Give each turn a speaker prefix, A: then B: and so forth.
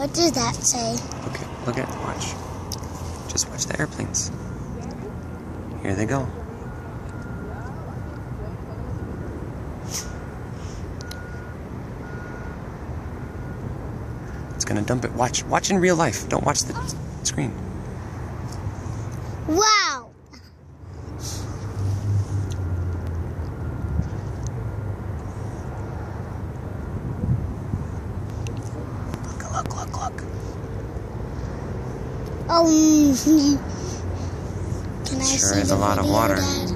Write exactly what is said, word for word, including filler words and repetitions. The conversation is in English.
A: What does that say?
B: Look at, look at, watch. Just watch the airplanes. Here they go. It's gonna dump it. Watch, watch in real life. Don't watch the screen.
A: Wow!
B: Look, look, look, look.
A: Oh, can I
B: Sure
A: see
B: is
A: the
B: a lot of
A: video,
B: water.
A: Dad?